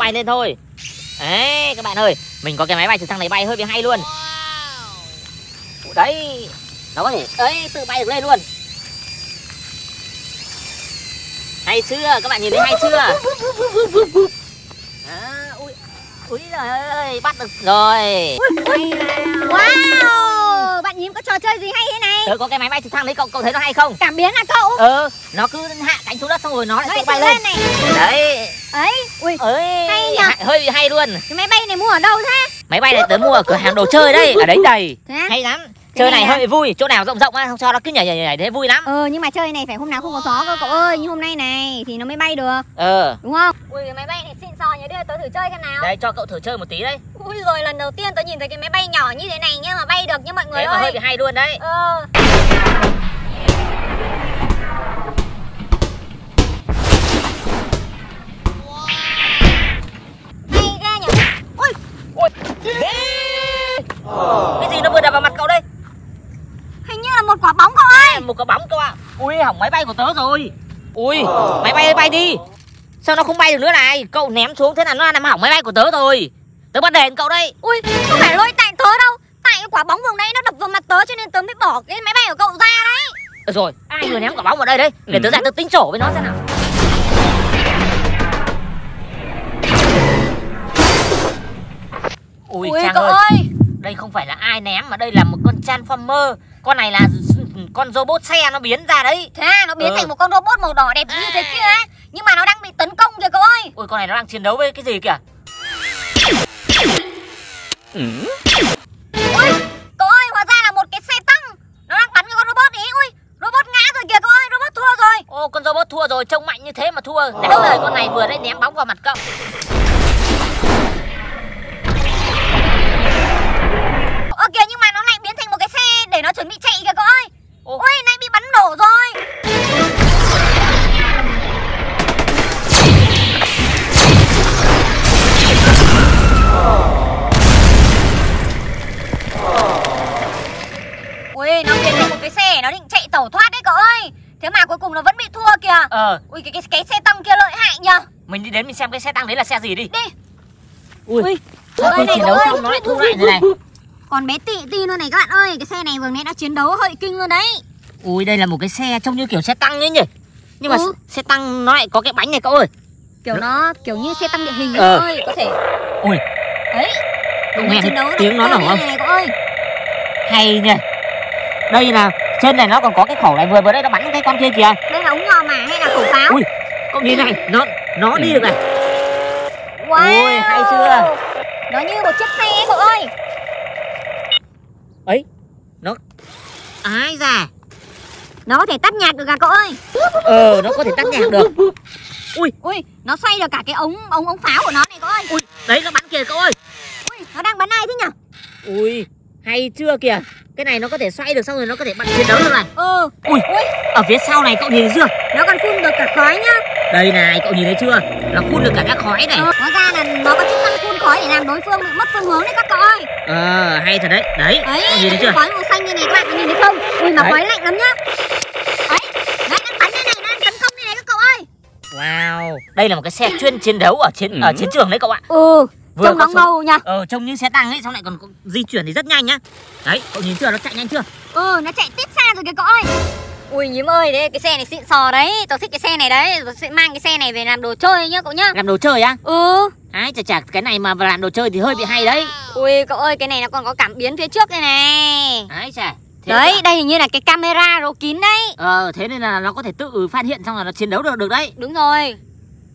bay lên thôi. Đấy các bạn ơi, mình có cái máy bay trực thăng này bay hơi bị hay luôn. Đấy, nó có thể ấy tự bay được lên luôn. Hay chưa? Các bạn nhìn thấy hay chưa? Ui giời ơi, bắt được rồi. Wow, bạn nhím có trò chơi gì hay thế này? Tớ có cái máy bay trực thăng đấy, cậu thấy nó hay không? Cảm biến à cậu? Nó cứ hạ cánh xuống đất xong rồi nó lại tự bay lên này. Đấy. Ấy, ui, hay nhỉ? Hơi bị hay luôn. Cái máy bay này mua ở đâu thế? Máy bay này tớ mua ở cửa hàng đồ chơi đấy, ở đấy đầy. Hay lắm. Chơi này hơi vui, chỗ nào rộng rộng á, không cho nó cứ nhảy thế vui lắm. Nhưng mà chơi này phải hôm nào không có gió cơ cậu ơi, như hôm nay này thì nó mới bay được. Đúng không? Ui, cái máy bay này xịn sò nhỉ, đưa tớ thử chơi xem nào. Đây cho cậu thử chơi một tí đấy. Ui rồi, lần đầu tiên tớ nhìn thấy cái máy bay nhỏ như thế này nhưng mà bay được nha mọi người ơi. Mà hơi bị hay luôn đấy. Hay ghê nhỉ. Ui. Cái gì nó vừa đập vào mặt cậu đây? Hình như là một quả bóng cậu ơi. Một quả bóng cậu ạ. Ui, hỏng máy bay của tớ rồi. Ui, máy bay ơi, bay đi. Sao nó không bay được nữa này? Cậu ném xuống thế là nó làm hỏng máy bay của tớ rồi. Tớ bắt đền cậu đây. Ui, không phải lỗi tại tớ đâu. Tại cái quả bóng vừa nãy nó đập vào mặt tớ cho nên tớ mới bỏ cái máy bay của cậu ra đấy. Rồi, ai vừa ném quả bóng vào đây đấy? Để tớ ra tớ tính sổ với nó xem nào. Ui cậu ơi, đây không phải là ai ném mà đây là một con Transformer. Con này là con robot xe nó biến ra đấy. Thế à, nó biến thành một con robot màu đỏ đẹp như thế kia ấy. Nhưng mà nó đang bị tấn công kìa cậu ơi. Ui, con này nó đang chiến đấu với cái gì kìa. Ui, cậu ơi, hóa ra là một cái xe tăng. Nó đang bắn cái con robot ý. Ui, robot ngã rồi kìa cậu ơi, robot thua rồi. Ô, con robot thua rồi, trông mạnh như thế mà thua. Để đời con này vừa đấy ném bóng vào mặt cậu. Kìa, nhưng mà nó lại biến thành một cái xe để nó chuẩn bị chạy kìa cậu ơi. Ui, này bị bắn nổ rồi. Ui, nó biến thành một cái xe nó định chạy tẩu thoát đấy cậu ơi. Thế mà cuối cùng nó vẫn bị thua kìa. Ui, cái xe tăng kia lợi hại nhờ. Mình đi đến mình xem cái xe tăng đấy là xe gì đi. Đi. Ui, khi chiến đấu xong nó lại thu lại rồi này. Còn bé tị ti luôn này các bạn ơi. Cái xe này vừa nãy đã chiến đấu hơi kinh luôn đấy. Ui, đây là một cái xe trông như kiểu xe tăng ấy nhỉ. Nhưng mà xe tăng nó lại có cái bánh này cậu ơi. Nó kiểu như xe tăng địa hình cậu ơi. Có thể. Ui. Đấy. Nghe tiếng nó nổ không? Này cậu ơi. Hay nhỉ. Đây là trên này nó còn có cái khẩu này, vừa đây nó bắn cái con kia kìa. Đây là ống nhòm mà hay là khẩu pháo? Ui, cậu nhìn này, nó đi được này. Wow. Ui, hay chưa? Nó như một chiếc xe ấy cậu ơi. Ấy, nó ái da. Nó có thể tắt nhạc được à cậu ơi? Nó có thể tắt nhạc được. Ui, nó xoay được cả cái ống pháo của nó này cậu ơi. Ui, đấy nó bắn kìa cậu ơi. Ui, nó đang bắn ai thế nhỉ? Ui, hay chưa kìa. Cái này nó có thể xoay được xong rồi nó có thể bắn chiến đấu được này. Ui, ở phía sau này cậu nhìn thấy chưa? Nó còn phun được cả khói nhá. Đây này, cậu nhìn thấy chưa? Nó phun được cả các khói này. Hóa ra là nó có chức năng phun khói để làm đối phương bị mất phương hướng đấy các cậu ơi. Hay thật đấy. Đấy, cậu nhìn thấy chưa? Khói màu xanh như này các bạn có nhìn thấy không? Ui mà khói lạnh lắm nhá. Đấy, nó đang bắn như này, nó đang tấn công như này các cậu ơi. Wow, đây là một cái xe chuyên chiến đấu ở chiến trường đấy cậu ạ. Trông nó ngầu nha. Trông như xe tăng ấy, xong lại còn di chuyển thì rất nhanh nhá. Đấy, cậu nhìn chưa, nó chạy nhanh chưa? Nó chạy tít xa rồi kìa cậu ơi. Ui nhím ơi, đấy cái xe này xịn sò đấy. Tao thích cái xe này đấy. Tao sẽ mang cái xe này về làm đồ chơi nhá cậu nhá. Làm đồ chơi á? Chả cái này mà làm đồ chơi thì hơi bị hay đấy. Ui cậu ơi, cái này nó còn có cảm biến phía trước đây này. Đấy, đây hình như là cái camera giấu kín đấy. Thế nên là nó có thể tự phát hiện xong là nó chiến đấu được đấy. Đúng rồi.